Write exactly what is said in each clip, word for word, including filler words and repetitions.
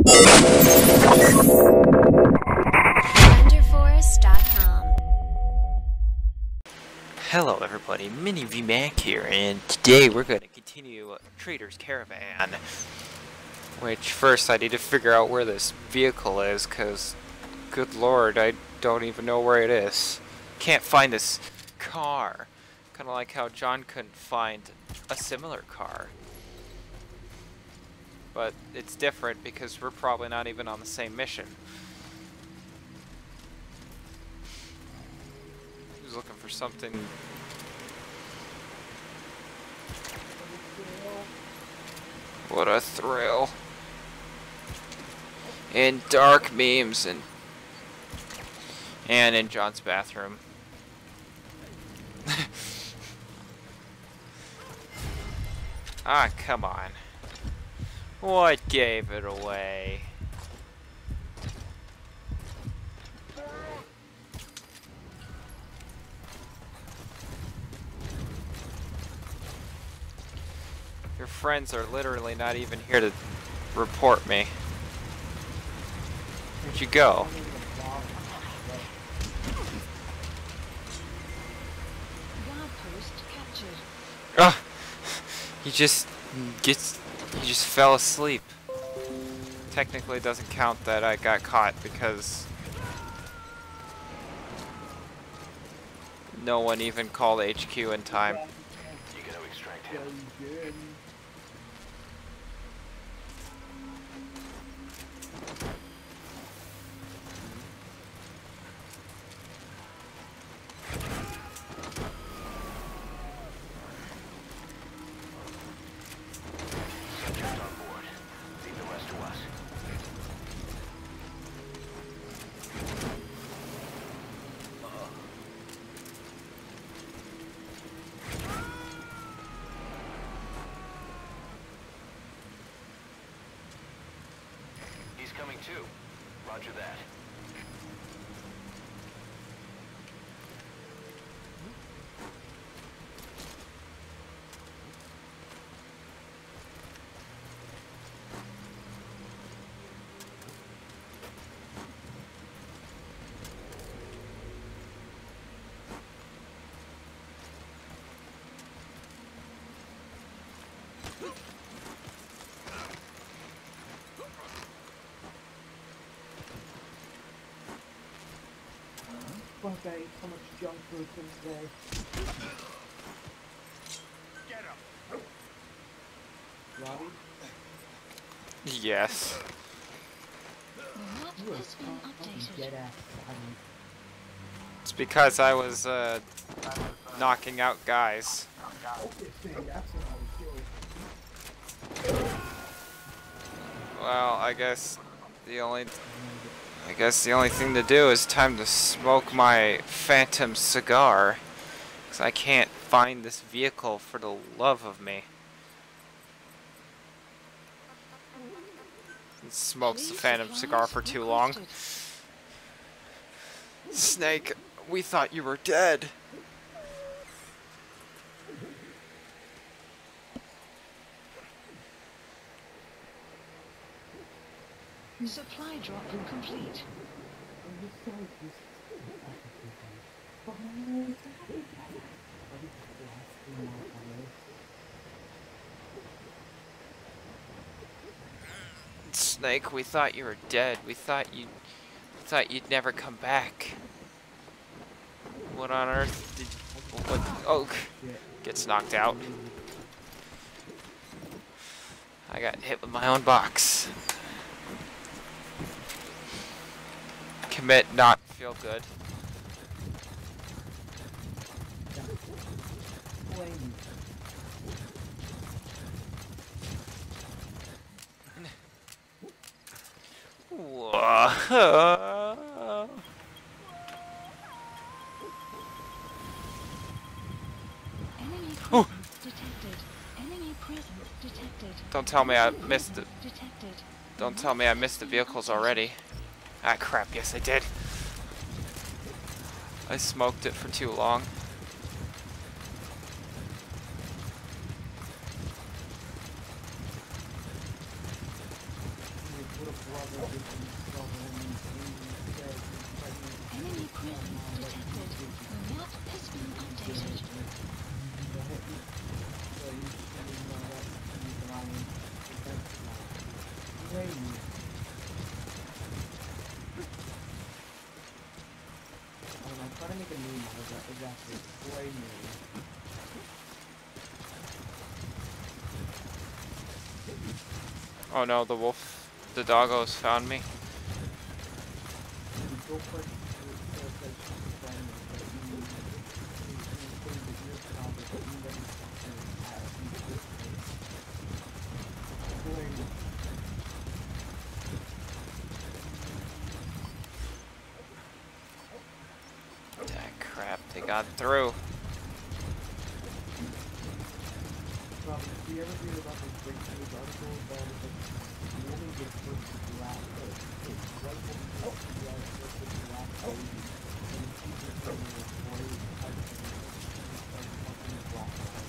Thunderforest dot com. Hello everybody, Mini V Mac here, and today we're going to continue Trader's Caravan. Which, first I need to figure out where this vehicle is, because, good lord, I don't even know where it is. Can't find this car. Kind of like how John couldn't find a similar car. But it's different because we're probably not even on the same mission. He was looking for something. What a thrill. And dark memes and and in John's bathroom. Ah, come on. What gave it away? Your friends are literally not even here to report me. Where'd you go? Oh, he just gets, he just fell asleep. Technically, it doesn't count that I got caught because no one even called H Q in time. You gotta extract him. Subject on board. Leave the rest to us. He's coming too. Roger that. Fuck, I ate so much junk food for today. Get him. Robbie? Yes. You are fucking dead ass funny. It's because I was uh, knocking out guys. Okay, thing, that's what I was doing. Well, I guess the only I guess the only thing to do is time to smoke my phantom cigar, because I can't find this vehicle for the love of me. It smokes the phantom cigar for too long. Snake, we thought you were dead. Supply drop complete. Snake, we thought you were dead. We thought you we thought you'd never come back. What on earth did what oh gets knocked out. I got hit with my own box. Commit, not feel good. Whoa. Enemy Oh. presence detected. Enemy presence detected. Don't tell me I missed it. Detected. Don't tell me I missed the vehicles already. Ah, crap, yes I did. I smoked it for too long. Enemy presence detected. The map has been updated. I'm trying to make a meme out of that. Exactly. Boy meme. Oh no, the wolf, the doggos found me. Go for it. Go for it. That crap, they got through. Um, do you ever read about this great news article that is like a woman gives birth to the last baby? It's right when oh, yeah, it's birth to the last baby. And the teacher told me this story of how she started fucking the black guy.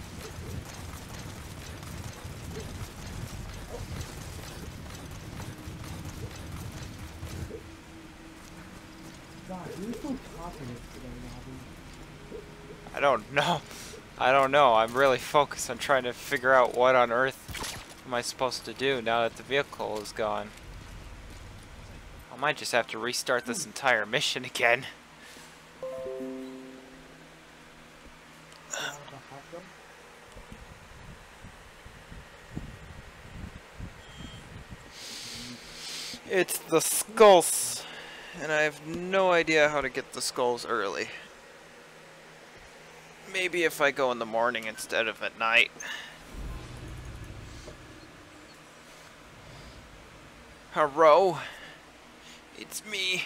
God, you're so talkative today, Robbie. I don't know. I don't know. I'm really focused on trying to figure out what on earth am I supposed to do now that the vehicle is gone. I might just have to restart this entire mission again. It's the skulls, and I have no idea how to get the skulls early. Maybe if I go in the morning instead of at night. Hello, it's me.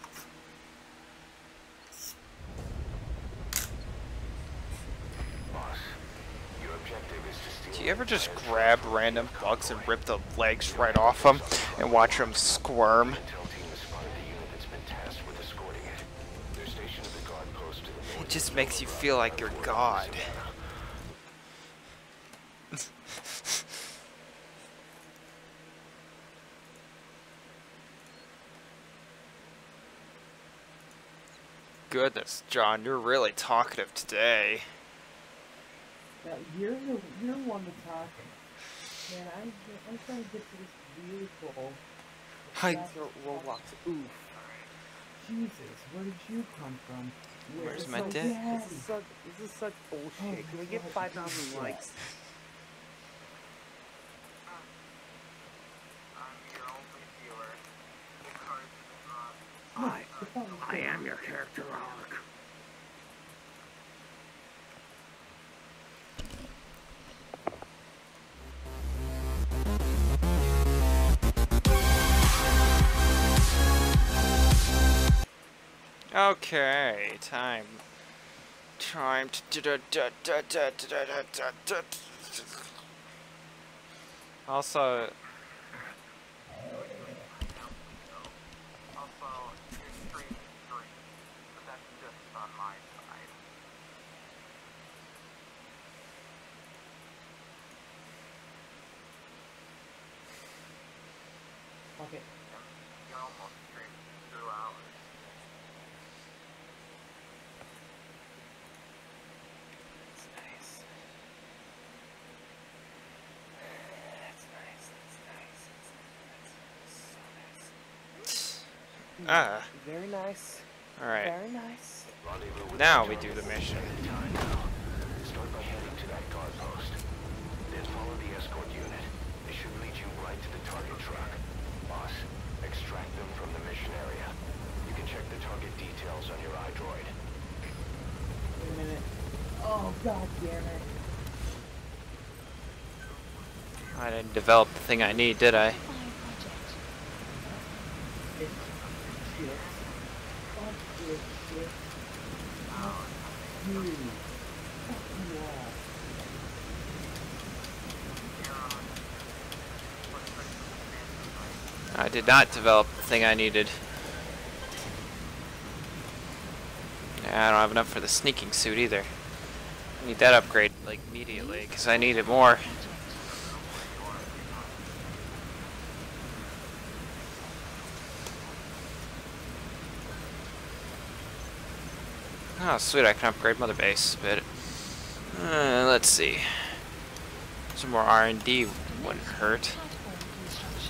Boss, your objective is to steal. Do you ever just grab random bugs and rip the legs right off them and watch them squirm? Intel team has spotted the unit that's been tasked with escorting it. They're stationed at the guard post to the north. It just makes you feel like you're God. Goodness, John, you're really talkative today. Yeah, you're the you're the one that's talking. Man, I'm I'm trying to get to this vehicle. Hi. Roblox. Oof. Jesus, where did you come from? Where's Where's my my dick? daddy? This is such, this is such bullshit. Oh, Can we get God, five thousand Jesus. likes? I, I am your character arc. Okay, time. Time to da da da da da da da da. Also, Okay. ah, Very nice. all right. Very nice. Rendezvous with Now the we do the target mission. at time now. Start by heading to that guard post. Then follow the escort unit. They should lead you right to the target truck. Boss, extract them from the mission area. You can check the target details on your iDroid. Wait a minute. Oh, god damn it. I didn't develop the thing I need, did I? Fire project. It's shit. Fuck this shit. Fuck you. Fuck you all. I did not develop the thing I needed. Yeah, I don't have enough for the sneaking suit either. I need that upgrade like immediately because I need it more. Oh, sweet, I can upgrade Mother Base, but uh, let's see. Some more R and D wouldn't hurt. Platform construction.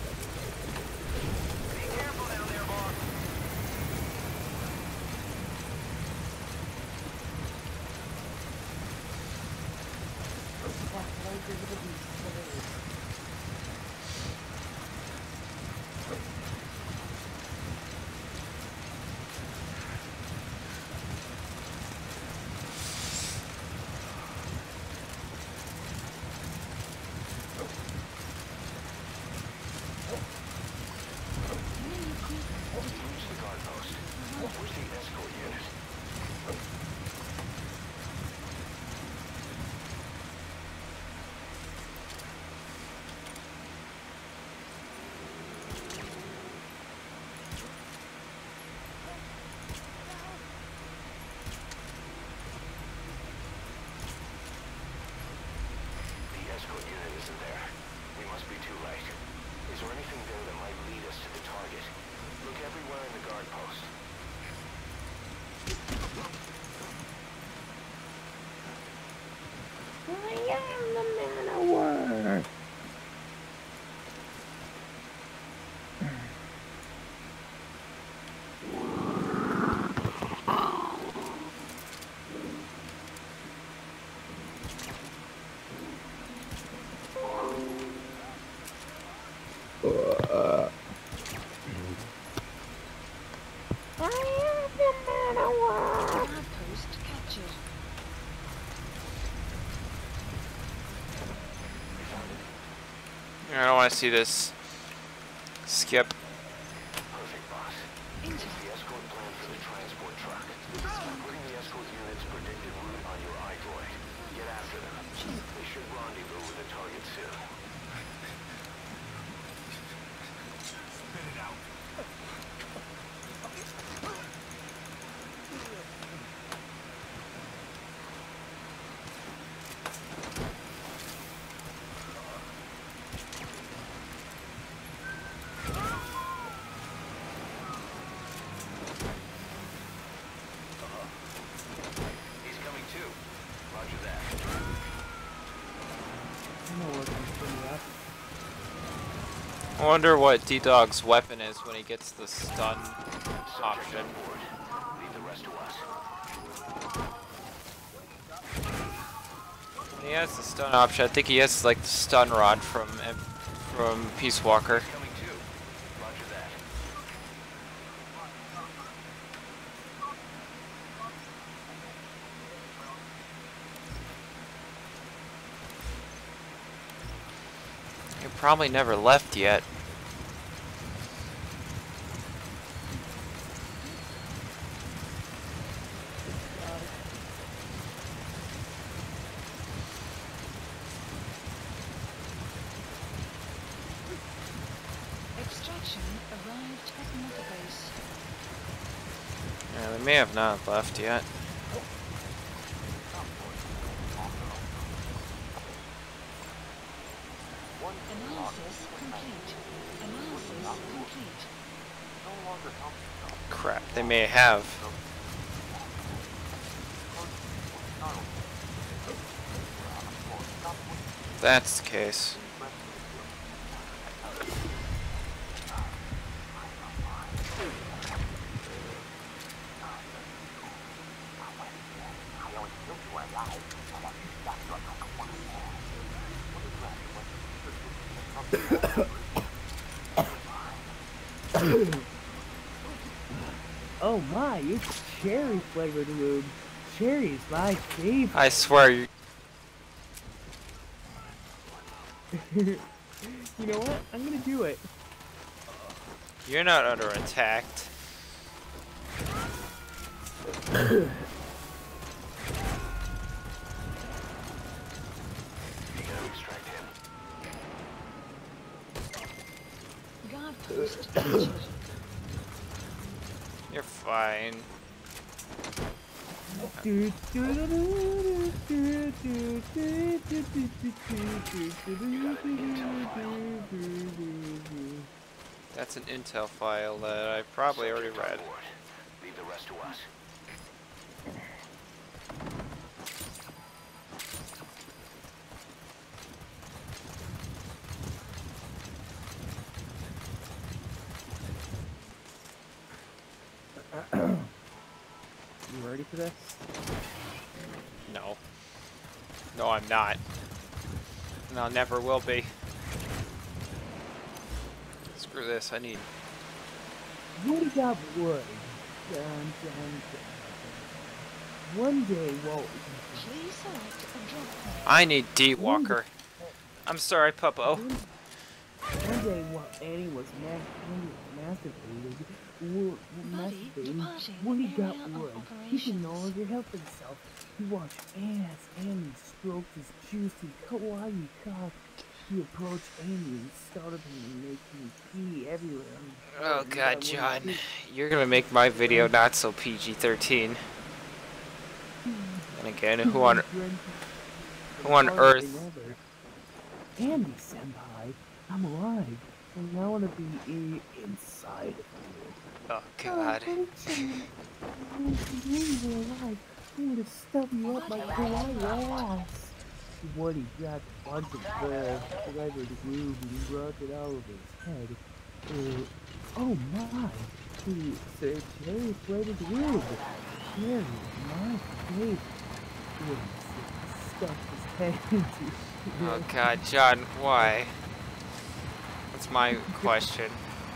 New equipment Where's detected. the guard post? Where's the escort unit? The escort unit isn't there. We must be too late. Is there anything there that might lead us to the target? Look everywhere in the guard post. I am the man of war. Outpost captured. I don't want to see this skip. Perfect, boss. Intel. The escort plan for the transport truck. Start putting the escort unit's predicted route on your iDroid. Get after them. They should rendezvous with the target soon. Spit it out. He's coming too. Roger that. I know where I'm putting up. I wonder what D-Dog's weapon is when he gets the stun Subject option. on board. Leave the rest to us. He has the stun option. I think he has like the stun rod from from Peace Walker. Coming too. Roger that. He probably never left yet. Extraction arrived at Mother Base. Yeah, they may have not left yet. Analysis complete. Analysis complete. Crap, they may have. If that's the case. Oh my, it's cherry flavored lube. Cherry's my favorite. I swear, you, You know what? I'm gonna do it. you're not under attack. You gotta extract him. Guard post captured. You're fine. Do, do, do, do, do, do, do, do, do, do, do, do, You got an intel file. do. That's an intel file that I probably already Subject on read. board. Leave the rest to us. to this? No. No, I'm not. And I never will be. Screw this, I need... Woody got wood. Dun, dun, dun. One day, Walt Please select a drop point. I need D-Walker. I'm sorry, Puppo. One day, while Annie was ma- masturbated, wo- Buddy, masturbating, departing Woody got area of wood. He could no operations. longer help himself. He watched as Annie stroked his juicy, kawaii cock. He approached Annie and started making pee everywhere. Oh god, John. You're gonna make my video not so P G thirteen. And again, who on who on earth? Andy senpai, I'm alive, and I want to be in, inside of you. Oh god. Oh, I'm really alive. I'm gonna stuff you up my kawaii ass. Woody grabbed a bunch of the flavored glue and rubbed it all over his head. Uh, oh my! He said cherry flavored glue. Cherry, my favorite. Woody stuffed his head into. Oh god, John, why? That's my question.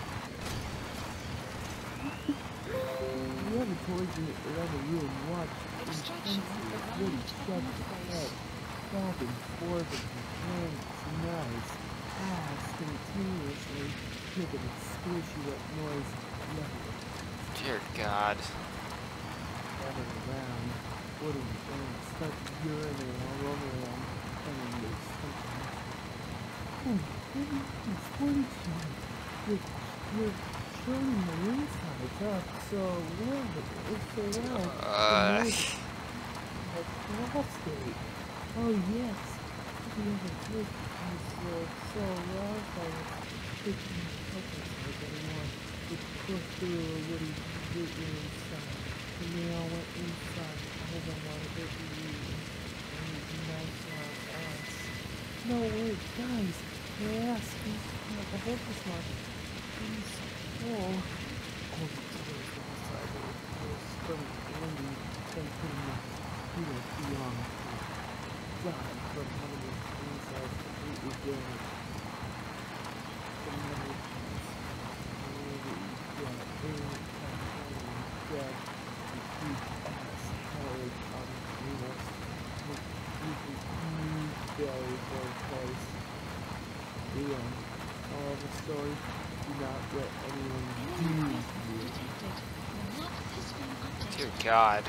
The other toys in around the room watched Extraction intensely as of Woody large shoved his database. head back and forth with his hands, knives, ass continuously, making a squishy wet noise. Never Dear god. gathered around. Woody and Annie started urinating all over them, and then they something. Oh, Woody, it's Woody time. You're, you're showing my insides up so well. It's so well. Uh, A prostate. Oh yes. The other day was uh, so lost I was taking focus like anyone would push through a Woody completely inside. And they all went inside. All of them wanted to be used. And it was nice on ass. No wait, guys. Your ass is not the focus mark. Please. Oh. All the toys outside were from Andy and putting the he was beyond God from one of his insides completely dead. The memory really got very dead. The huge ass held on his penis with usually huge belly for his face. The end. All of the story. Do not let anyone do Enemy you. presence detected. The map has been updated. dear god.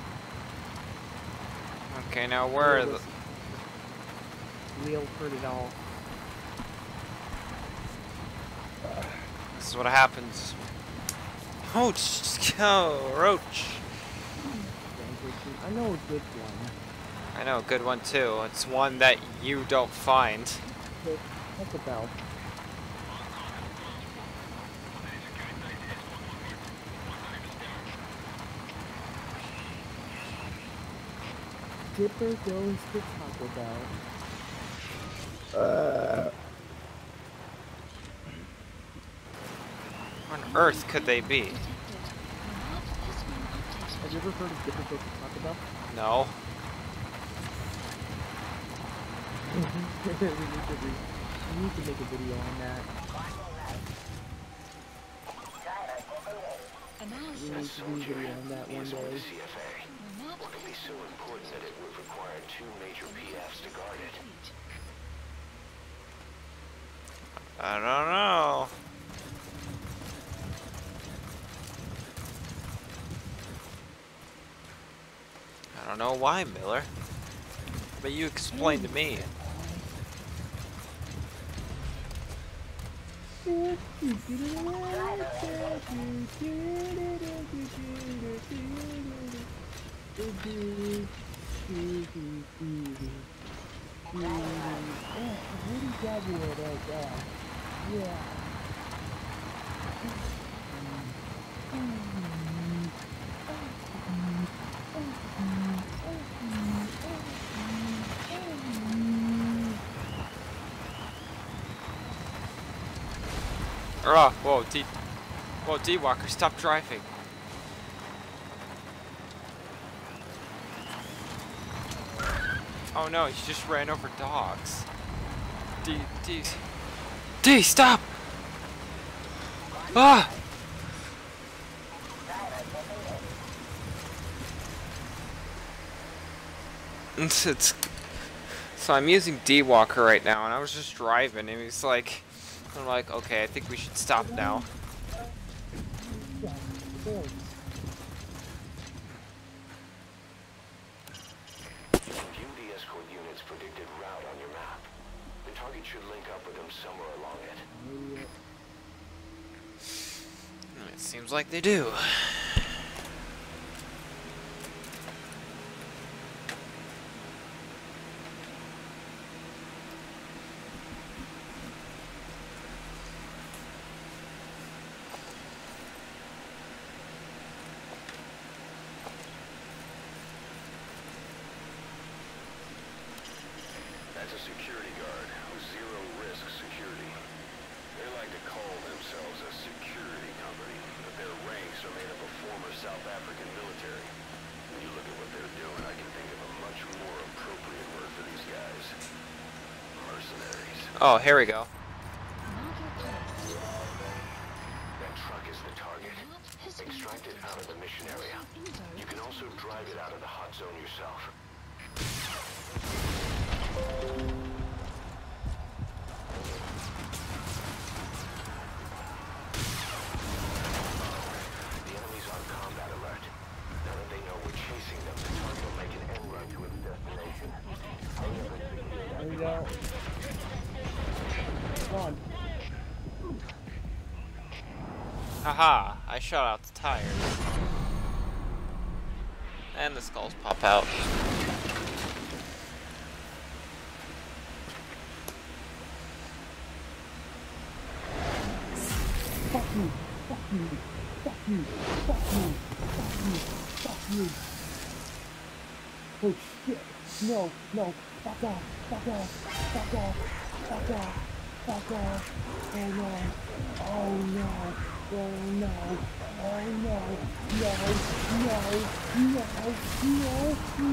Okay, now where are the... Leo heard it all. This is what happens. Oh, just go, Roach. I know a good one. I know a good one too. It's one that you don't find. But that's a bell. Dipper goes to Taco Bell. Uh, Where on earth could they be? Detected. The map has been updated. have you ever heard of Dipper goes to Taco Bell? No. we, need to re we need to make a video on that. We need Analysis. to do a video on that one Is on the day. C F A. The map Or could be has so been important that it would require two major P Fs to guard it. complete. I don't know. I don't know why, Miller. But you explain to me. Yeah. Oh, whoa, D, whoa, D-Walker, stop driving. Oh no, he just ran over dogs. D, D, D, stop! Ah! It's, it's, so I'm using D-Walker right now, and I was just driving, and he's like, I'm like, okay, I think we should stop now. Yeah, of course. View the escort unit's predicted route on your map. The target should link up with them somewhere along it. It seems like they do. That's a security guard with zero risk security. They like to call themselves a security company, but their ranks are made up of former South African military. When you look at what they're doing, I can think of a much more appropriate word for these guys. Mercenaries. Oh, here we go. That truck is the target. Extract it out of the mission area. You can also drive it out of the hot zone yourself. The enemy's on combat alert. Now that they know we're chasing them, the target will make an end run to its destination. There we go. Come on. Haha, I shot out the tires. And the skulls pop out. Fuck you, fuck you, fuck you, fuck you, fuck you, fuck you. Oh shit. No, no, fuck off, fuck off, fuck off, fuck off, fuck off. Oh no, oh no, oh no, oh no, no, no, no, no,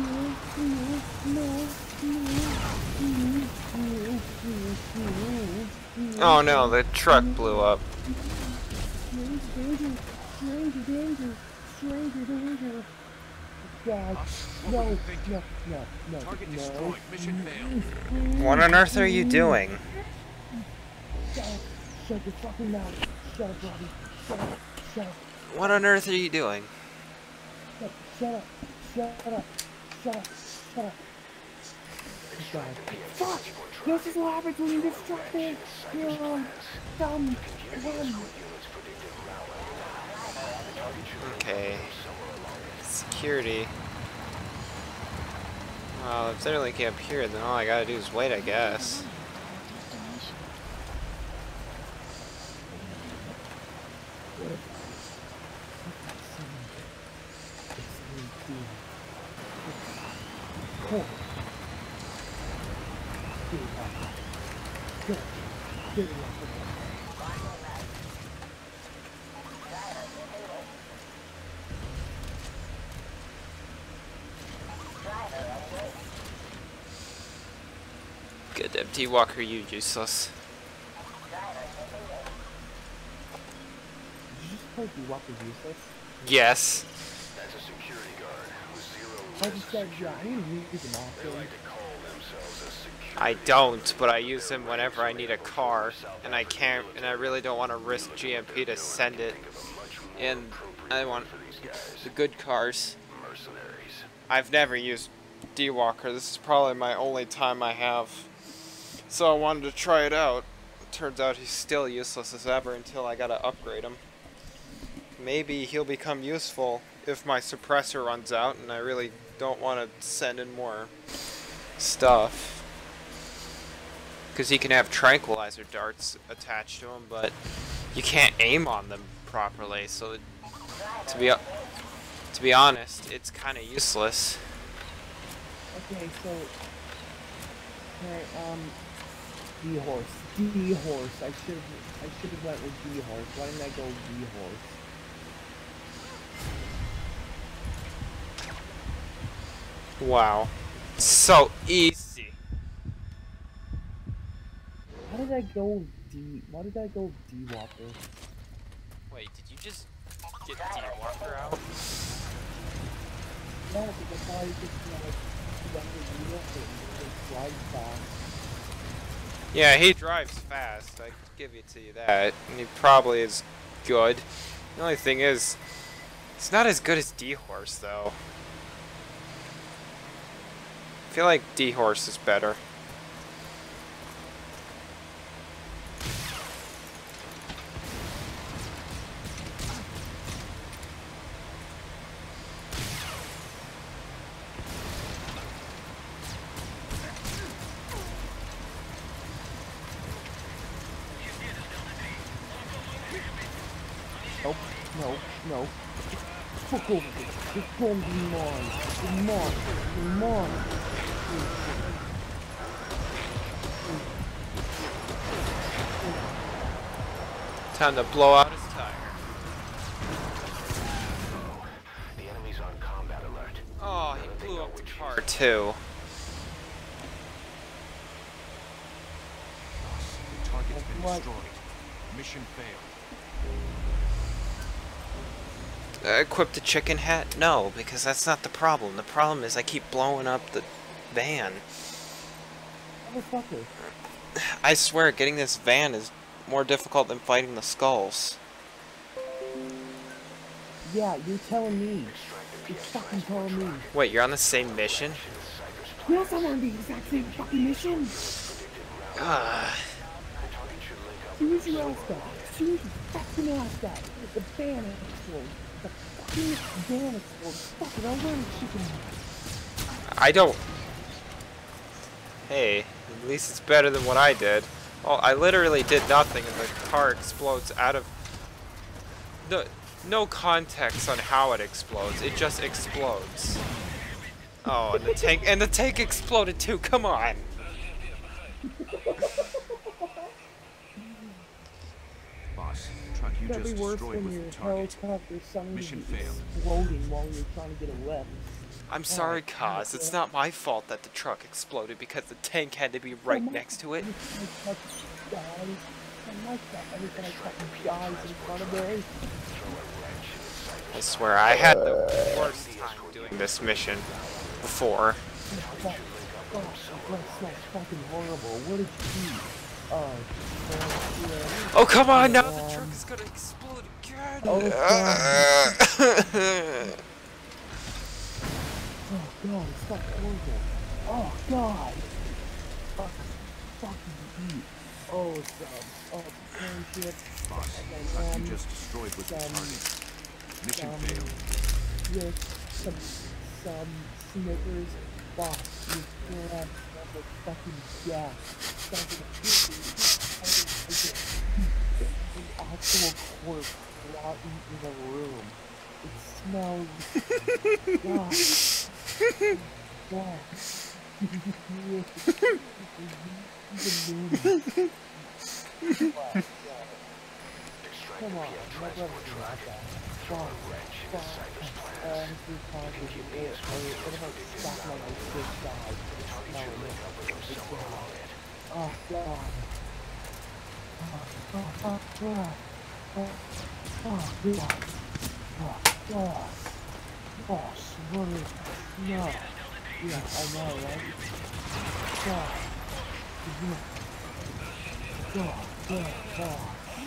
no, no, no, Oh no, the truck blew up. Stranger danger, stranger danger, stranger danger. God, no, no, no, no, Target no. destroyed. Mission failed. What on earth are you doing? Shut up, shut your fucking mouth. Shut up, Robbie. Shut up, shut up, What on earth are you doing? shut up, shut up, shut up, shut up, shut up. God. Fuck! This is what happens when you distract me! You're um, dumb! Run! Okay. Security. Well, if they really camp here, then all I gotta do is wait, I guess. Cool. Get it off. Get it. Get it off. Good empty walker, you useless. Did you just play D-Walker useless? Yes. That's a security guard with zero I risk just said, yeah, I security. need to use them off. They like to call themselves a security I don't, but I use them whenever I need a car, and I can't, and I really don't want to risk G M P to send it. And I want the good cars. mercenaries. I've never used D-Walker. This is probably my only time I have. So I wanted to try it out. Turns out he's still useless as ever until I gotta upgrade him. Maybe he'll become useful if my suppressor runs out and I really don't want to send in more stuff. Because he can have tranquilizer darts attached to him, but you can't aim on them properly, so it, to be to be honest, it's kind of useless. Okay, so... Alright, um... D-Horse. D-Horse. I should have I should have went with D-Horse. Why didn't I go D-Horse? Wow. So easy. How did I go D? Why did I go D Walker? Wait, did you just get D Walker out? No, because I thought I was just gonna like run the D Walker and like slide fast. Yeah, he drives fast. I give it to you that. And he probably is good. The only thing is, it's not as good as D-Horse, though. I feel like D-Horse is better. Nope, no, no. Fuck over this. This gun be mine. It's mine. It's mine. Time to blow out his tire. The enemy's on combat alert. Oh, he blew up the car, too. The target's been What? destroyed. Mission failed. Uh, equip the chicken hat? No, because that's not the problem. The problem is I keep blowing up the van. Motherfucker. I swear, getting this van is more difficult than fighting the skulls. Yeah, you're telling me. You're fucking telling me. Wait, you're on the same mission? Yes, I'm on the exact same fucking mission. Ah. As soon as you ask that, as soon as you fucking ask that, the van explodes. The fucking van explodes. Fuck it, I'll learn chicken. I don't... Hey, at least it's better than what I did. Oh, I literally did nothing and the car explodes out of... No, no context on how it explodes. It just explodes. Oh, and the tank... And the tank exploded too, come on! Boss, truck you That'd be just worse destroyed when was your the target. helicopter suddenly Mission failed. exploding while you're trying to get away. I'm sorry, Kaz. It's not my fault that the truck exploded because the tank had to be right next to it. Every time I touch dies, I like that. Every time I touch dies in front of me. I swear, I had the worst time doing this mission before. Fuck, fuck, that's so fucking horrible. What did you do? Oh, yeah. Oh, come on, now the truck is gonna explode again! Oh, God. Oh god, it's not horrible. Oh god! Fuck, fucking eat. Oh, it's um, oh, plane shit. Boss, And truck then, you just destroyed was the some, target. Mission some, failed. yes, some, some Snickers. Boss, you still have the fucking gas. Sounds like an actual corpse rotten in the room. It smells. God. God. Come on, my brother's not that. God, God. Uh, his response is, or, or what about stop like a sick dog? Smelling it. It's gone. Oh, God. Oh, oh, oh, God. Oh, oh, God. Oh, God. Oh, swear. No. Yeah, I know, right? God. God. God. God.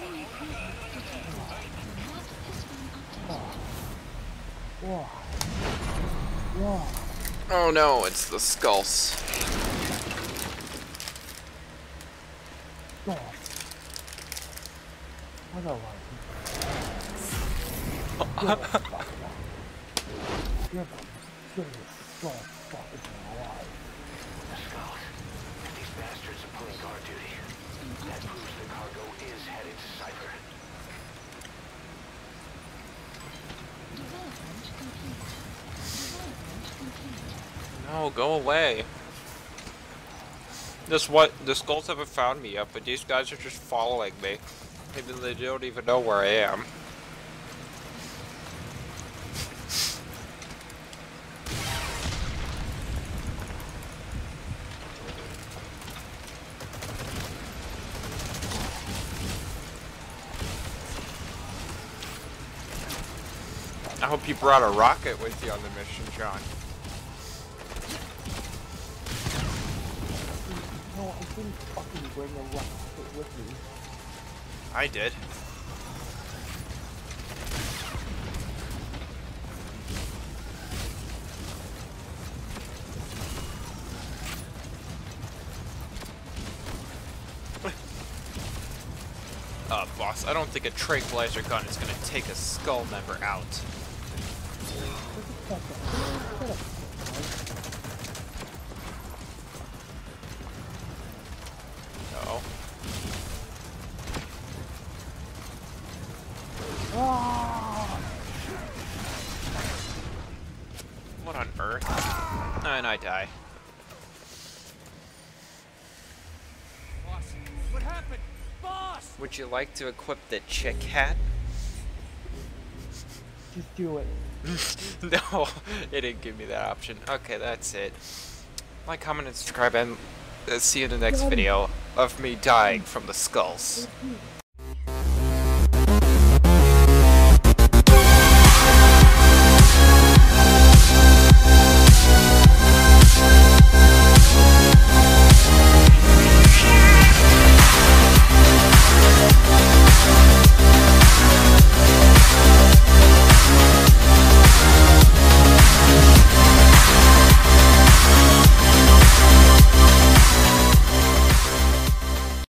Whoa. Whoa. Oh no, it's the skulls. God. I don't like it. You're the fuck You're the biggest skull fuckers alive. The skulls. These bastards are pulling guard duty. That proves the cargo is headed to Cypher. Development complete. Development complete. No, go away. This what the skulls haven't found me yet, but these guys are just following me. Maybe they don't even know where I am. I hope you brought a rocket with you on the mission, John. No, I didn't fucking bring a rocket with me. I did. Uh, boss, I don't think a tranquilizer gun is gonna take a skull member out. Uh-oh. What on earth? And I die. Boss, what happened? Boss! Would you like to equip the chick hat? Just do it. No, it didn't give me that option. Okay, that's it. Like, comment, and subscribe, and uh, see you in the next video of me dying from the skulls. Thank you.